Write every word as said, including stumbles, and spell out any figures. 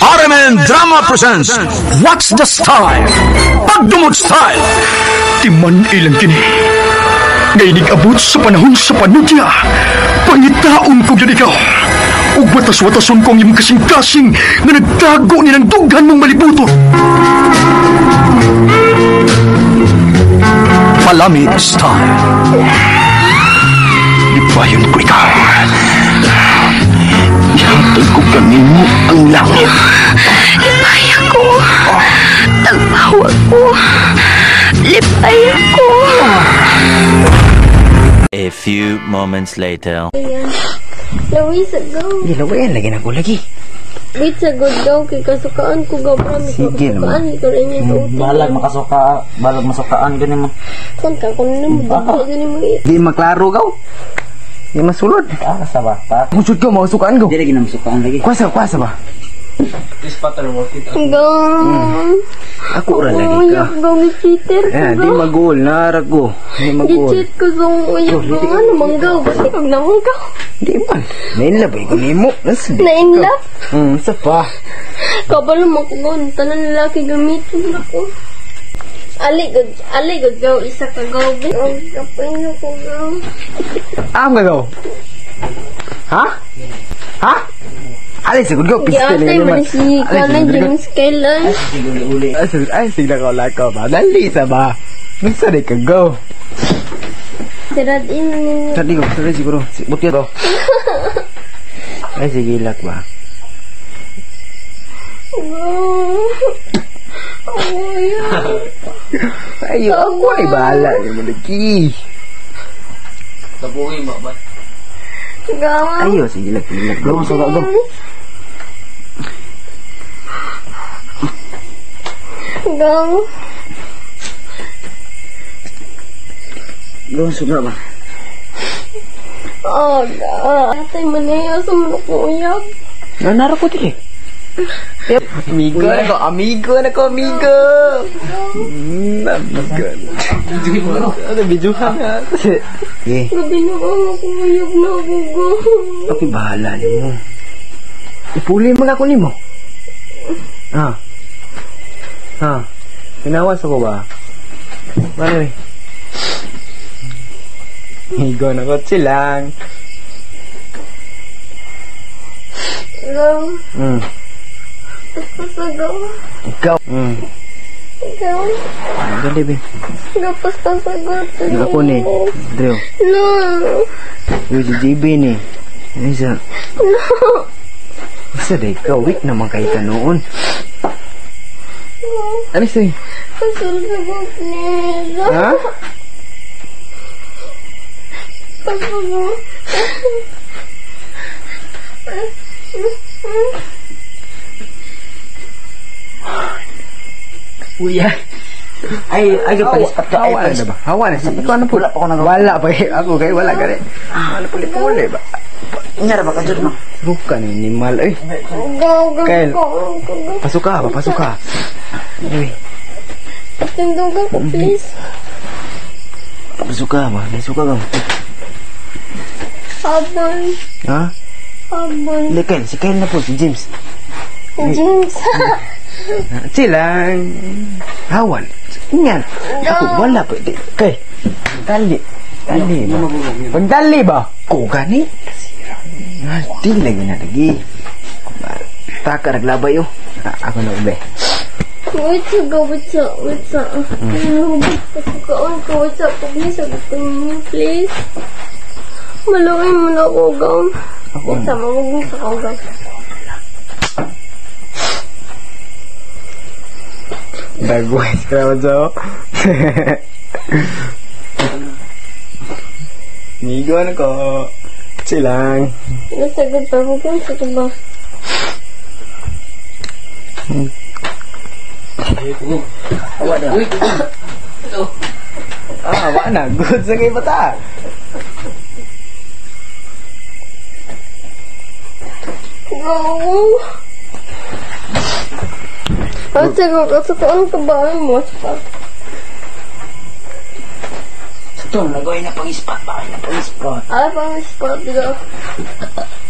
R M N Drama presents What's the Style? Pagdumot Style. Timan ilang kini. Ngaynig abot sa panahon sa panudya. Pangitaon ko dyan ikaw. Ug watas-watason kong imong kasing-kasing nga nagtago ni ng dugan mong malibuton. Palami Style. Ibayon ko ikaw. Ihatag ko kanimo ang langit. Lipay ako. Tagpawa ko. Lipay ako. A few moments later. Ayan. Lawayi sa gaw. Hindi, lawayan lagi na ko lagi. Wait sa good gaw. Kay kasukaan ko gaw. Promise ko kasukaan. Ikaw rin yung tuti. Balag makasuka. Balag masukaan. Ganyan mo. Kung ka, kung na mo. Dito, ganyan mo eh. Di maklaro gaw. Di masulod. Ah, sa bata. Musud ka, masukaan gaw. Hindi lagi na masukaan lagi. Kuasa, kuasa ba? Gaw. Ako ura lagi ka. Uyab gaw ni cheater ko Eh, di gaw. magul. Narag ko. Di magul. Gi-cheat ko sa uyab gaw. Ano mang gaw. Basta kag namang gaw. Di man. Nainlove ay ko nimo. Na-inlove? Hmm, sa pa. Kabalo mo ko gaw. Tanan lalaki gamitin ako. Aligod, aligod gaw. Isa ka gaw. Ang kapay na ko gaw. Am ka gaw? Ha? Ha? Alis, sigod gaw. Hindi atay mo na si Kanan James Kailan. Ay, sige, ay, sige na ko lako ba? Dali sa ba? Nagsaray ka gaw. Sirad in ninyo. Tadi ko, tadi siguro. Buti to. Ay, sige, lak ba? Ayo, ako ay bahala. Lagi. Tabuhin mo ba? Gaw. Ayo, sige, lak. Lak. Gaw, suka, gaw. Gaw. Gaw, suka ba? Oh, gaw. Atay manaya sa manok mo uyab. Nanaro ko dili. Amigo na ko, amigo na ko, amigo. Hmm, amigo. Ano, bidyuhan na. Eh, Gabi na ka ako uyab na ako gaw. okay, bahala ni mo. Ipuli mo nga ko ni mo. Ha? Ha? Pinawas ako ba? Ano eh? Amigo na ko, silang. Gaw. Hmm. Tapos sa gaw. Ikaw. Hmm. Gaw. Ganda, be. Gapas ka sa gaw. Ako ni. Drew. No. Yung si J B ni. Ano siya? No. Isa day ka. Weak naman kayo ka noon. Ano siya? Kasul sa gaw nila. Ha? Kasul gaw. Uya. Ay, ay, yung palispat ka. Hawa na ba? Hawa na siya. Ikaw na po. Wala pa ako nagawa. Wala pa eh. Ako kayo wala ka rin. Wala puli-puli ba? Inyara ba ka dyan mo? Bukan ni Nimal. Eh. Gaw. Gaw. Kail. Gaw. Pasok ka ba? Pasok ka. Uy. Tindong ka ko, please. Pasok ka ba? Pasok ka ba? Habon. Ha? Habon. Hindi, Kail. Si Kail na po. Si James. James. Silang. Hawan. Inyan. Ako wala pa. Di- Kay. Dali. Dali ba? Pagdali ba? Ko gani. Di lagi na lagi. Taka naglabay oh. Ah, ako na ube. Wait sa gaw. Wait sa. Wait sa. Pasukaan ko. Wait sa. Please. Sagutin mo, please. Malaway mo na ako, gaw. Wait sa. Mamagong sa ako, gaw. Bagus. Kenapa jauh? Migo na ko. Silang. Nasagod pa ko kung sa ba? Awa na. Uy. Ah, wala na. Good sa kayo bata. Gaw. At sa kasukaan ka ba mo? Ito, nagawin na pang-spot ba? Pang-spot. Ah, pang spot.